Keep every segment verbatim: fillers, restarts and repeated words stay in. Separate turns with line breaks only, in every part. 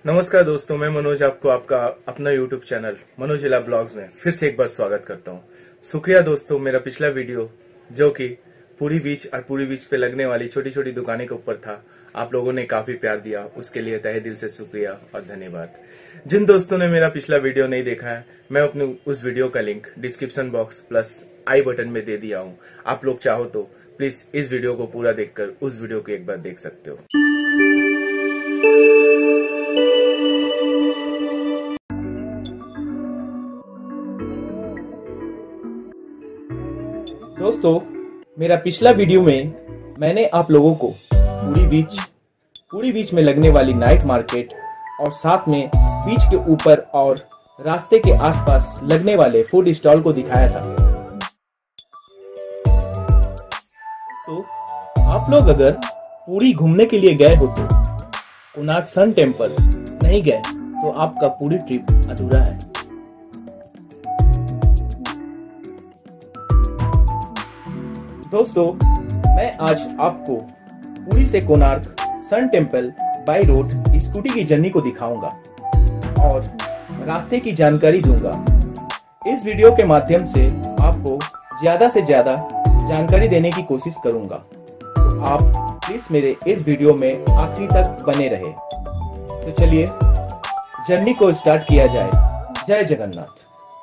नमस्कार दोस्तों, मैं मनोज आपको आपका अपना यूट्यूब चैनल मनोज जिला ब्लॉग्स में फिर से एक बार स्वागत करता हूं। शुक्रिया दोस्तों, मेरा पिछला वीडियो जो कि पुरी बीच और पुरी बीच पे लगने वाली छोटी छोटी दुकानें के ऊपर था, आप लोगों ने काफी प्यार दिया, उसके लिए तहे दिल से शुक्रिया और धन्यवाद। जिन दोस्तों ने मेरा पिछला वीडियो नहीं देखा है, मैं अपने उस वीडियो का link description box plus I button में दे दिया हूँ। आप लोग चाहो तो प्लीज इस वीडियो को पूरा देखकर उस वीडियो को एक बार देख सकते हो। दोस्तों, मेरा पिछला वीडियो में मैंने आप लोगों को पुरी बीच पुरी बीच में लगने वाली नाइट मार्केट और साथ में बीच के ऊपर और रास्ते के आसपास लगने वाले फूड स्टॉल को दिखाया था। तो आप लोग अगर पुरी घूमने के लिए गए हो तो कोणार्क सन टेम्पल नहीं गए तो आपका पूरी ट्रिप अधूरा है। दोस्तों, मैं आज आपको पुरी से Konark sun temple by road scooty की जर्नी को दिखाऊंगा और रास्ते की जानकारी दूंगा। इस वीडियो के माध्यम से आपको ज्यादा से ज्यादा जानकारी देने की कोशिश करूंगा, तो आप प्लीज मेरे इस वीडियो में आखिरी तक बने रहे। तो चलिए जर्नी को स्टार्ट किया जाए। जय जगन्नाथ।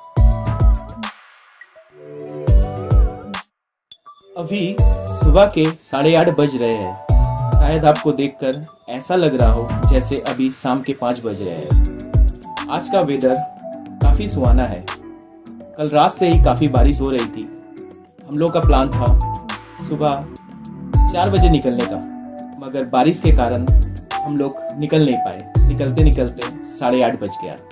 अभी सुबह के साढ़े आठ बज रहे हैं। शायद आपको देखकर ऐसा लग रहा हो जैसे अभी शाम के पाँच बज रहे हैं। आज का वेदर काफी सुहाना है। कल रात से ही काफी बारिश हो रही थी। हम लोग का प्लान था सुबह चार बजे निकलने का, मगर बारिश के कारण हम लोग निकल नहीं पाए। निकलते निकलते साढ़े आठ बज गया।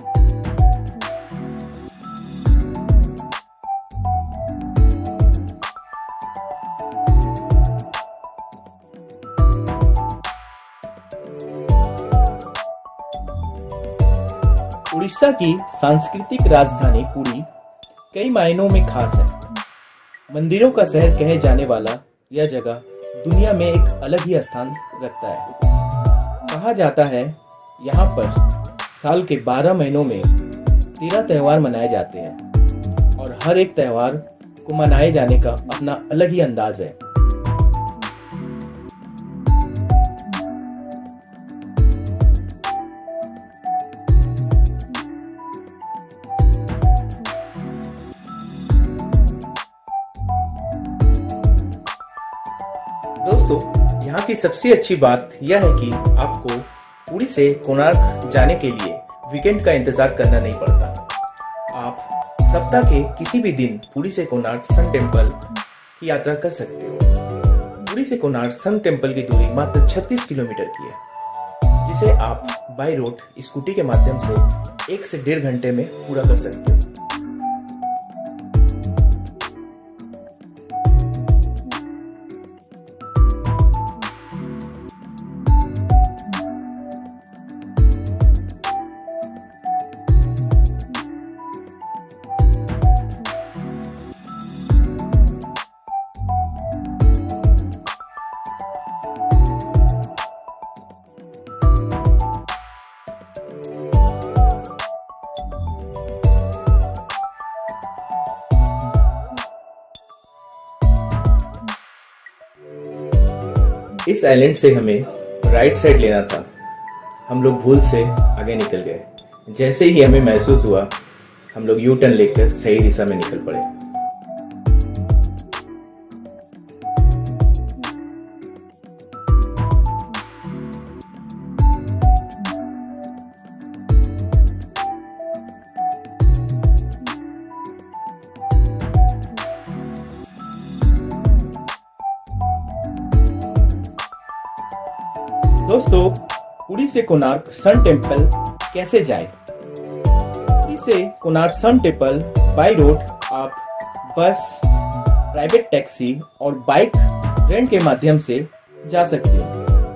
उड़ीसा की सांस्कृतिक राजधानी पुरी कई मायनों में खास है। मंदिरों का शहर कहे जाने वाला यह जगह दुनिया में एक अलग ही स्थान रखता है। कहा जाता है यहाँ पर साल के बारह महीनों में तेरह त्योहार मनाए जाते हैं और हर एक त्योहार को मनाए जाने का अपना अलग ही अंदाज है। दोस्तों, यहाँ की सबसे अच्छी बात यह है कि आपको पुरी से कोणार्क जाने के लिए वीकेंड का इंतजार करना नहीं पड़ता। आप सप्ताह के किसी भी दिन पुरी से कोणार्क सन टेम्पल की यात्रा कर सकते हो। पुरी से कोणार्क सन टेम्पल की दूरी मात्र छत्तीस किलोमीटर की है, जिसे आप बाय रोड स्कूटी के माध्यम से एक से डेढ़ घंटे में पूरा कर सकते हो। इस आइलैंड से हमें राइट साइड लेना था। हम लोग भूल से आगे निकल गए। जैसे ही हमें महसूस हुआ, हम लोग यू टर्न लेकर सही दिशा में निकल पड़े। दोस्तों, पुरी से कोणार्क सन टेम्पल कैसे जाए? पुरी से Konark sun temple by road आप बस, प्राइवेट टैक्सी और बाइक रेंट के माध्यम से जा सकते हो।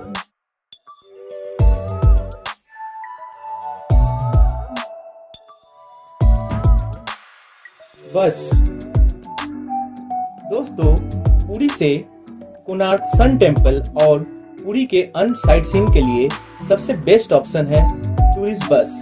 बस दोस्तों, पुरी से कोणार्क सन टेम्पल और पुरी के अन्य साइट सीइंग के लिए सबसे बेस्ट ऑप्शन है टूरिस्ट बस।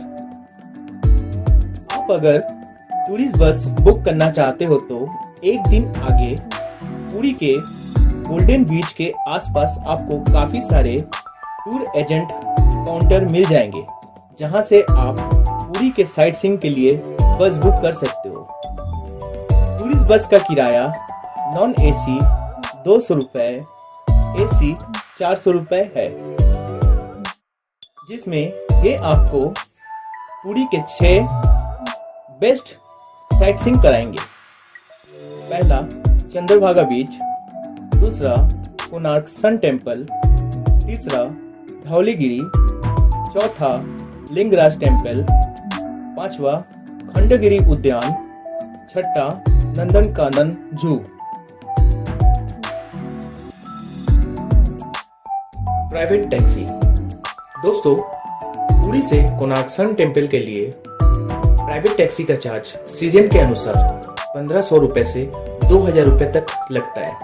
आप अगर टूरिस्ट बस बुक करना चाहते हो तो एक दिन आगे पुरी के गोल्डन बीच के आसपास आपको काफी सारे टूर एजेंट काउंटर मिल जाएंगे, जहां से आप पुरी के साइट सीइंग के लिए बस बुक कर सकते हो। टूरिस्ट बस का किराया नॉन एसी दो सौ रुपए, एसी चार सौ रुपए है, जिसमें ये आपको पुरी के छह बेस्ट साइट सीइंग कराएंगे। पहला चंद्रभागा बीच, दूसरा कोणार्क सन टेम्पल, तीसरा धौलीगिरी, चौथा लिंगराज टेम्पल, पांचवा खंडगिरी उद्यान, छठा नंदनकानन जू। Private taxi. दोस्तों, पुरी से कोणार्क सन टेम्पल के लिए प्राइवेट टैक्सी का चार्ज सीजन के अनुसार पंद्रह सौ रुपए से दो हजार रुपए तक लगता है।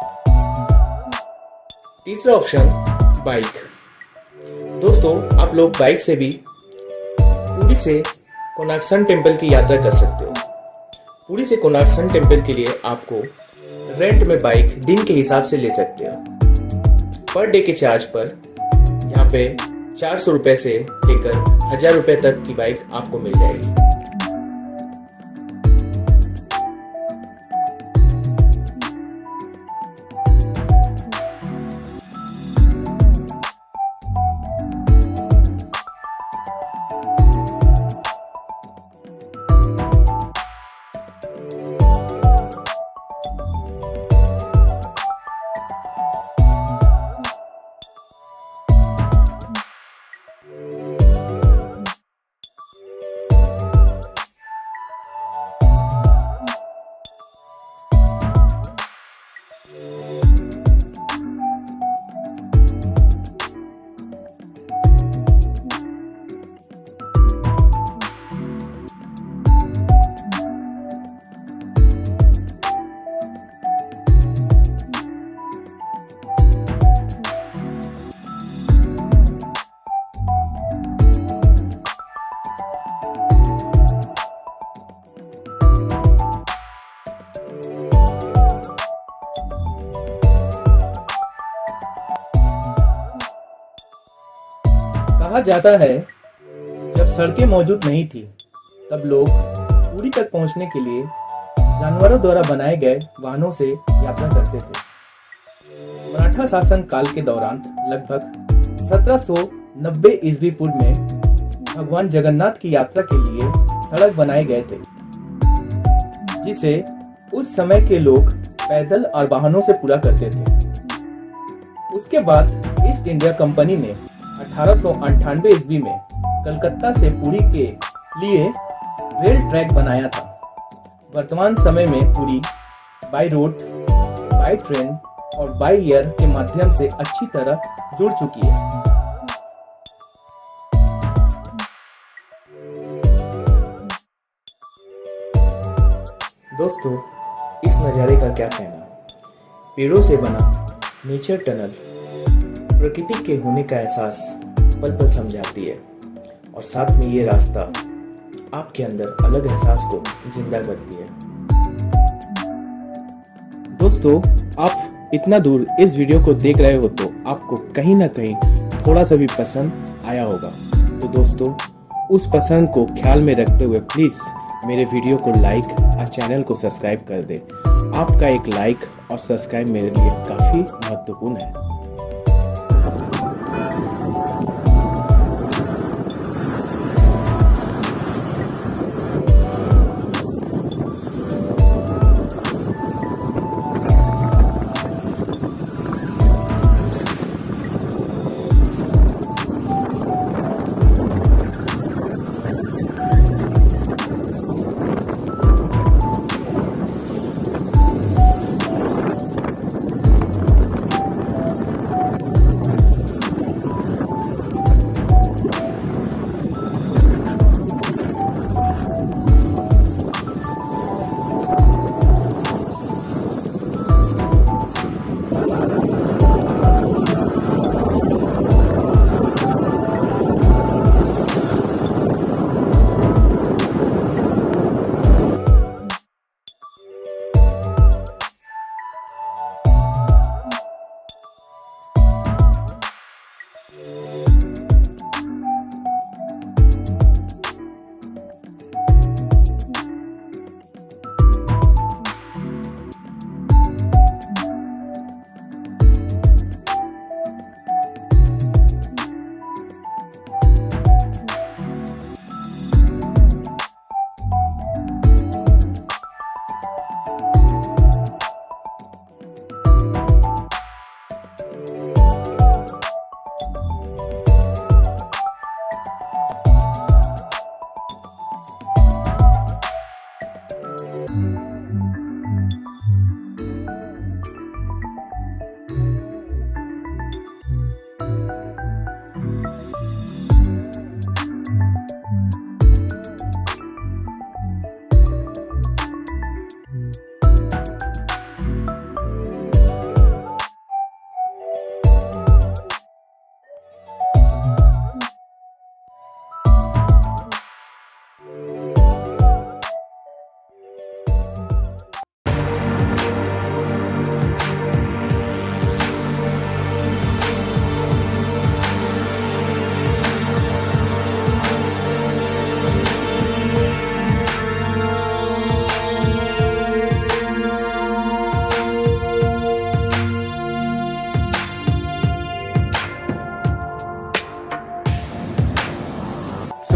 तीसरा ऑप्शन बाइक। दोस्तों, आप लोग बाइक से भी पुरी से कोणार्क सन टेम्पल की यात्रा कर सकते हो। पुरी से कोणार्क सन टेम्पल के लिए आपको रेंट में बाइक दिन के हिसाब से ले सकते हो। पर डे के चार्ज पर यहाँ पे चार सौ रुपए से लेकर हजार रुपए तक की बाइक आपको मिल जाएगी। कहा जाता है, जब सड़कें मौजूद नहीं थी तब लोग पुरी तक पहुंचने के लिए जानवरों द्वारा बनाए गए वाहनों से यात्रा करते थे। मराठा शासन काल के दौरान लगभग सत्रह सौ नब्बे ईस्वी पूर्व में भगवान जगन्नाथ की यात्रा के लिए सड़क बनाए गए थे, जिसे उस समय के लोग पैदल और वाहनों से पूरा करते थे। उसके बाद ईस्ट इंडिया कंपनी ने अठारह सौ अंठानवे ईस्वी में कलकत्ता से पुरी के लिए रेल ट्रैक बनाया था। वर्तमान समय में Puri by road, by train और बाय एयर के माध्यम से अच्छी तरह जुड़ चुकी है। दोस्तों, इस नज़ारे का क्या कहना। पेड़ों से बना नेचर टनल प्रकृति के होने का एहसास पल पल समझाती है, और साथ में ये रास्ता आपके अंदर अलग एहसास को जिंदा करती है। दोस्तों, आप इतना दूर इस वीडियो को देख रहे हो तो आपको कहीं ना कहीं थोड़ा सा भी पसंद आया होगा। तो दोस्तों, उस पसंद को ख्याल में रखते हुए प्लीज मेरे वीडियो को लाइक और चैनल को सब्सक्राइब कर दे। आपका एक लाइक और सब्सक्राइब मेरे लिए काफी महत्वपूर्ण है।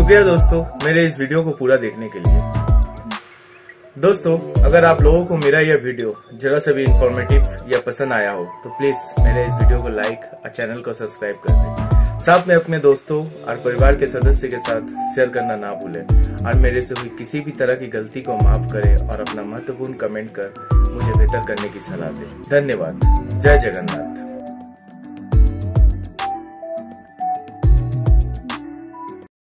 शुक्रिया दोस्तों मेरे इस वीडियो को पूरा देखने के लिए। दोस्तों अगर आप लोगों को मेरा यह वीडियो जरा सा भी इंफॉर्मेटिव या पसंद आया हो तो प्लीज मेरे इस वीडियो को लाइक और चैनल को सब्सक्राइब कर दें। साथ में अपने दोस्तों और परिवार के सदस्य के साथ शेयर करना ना भूलें और मेरे से हुई किसी भी तरह की गलती को माफ करें और अपना महत्वपूर्ण कमेंट कर मुझे बेहतर करने की सलाह दें। धन्यवाद। जय जगन्नाथ।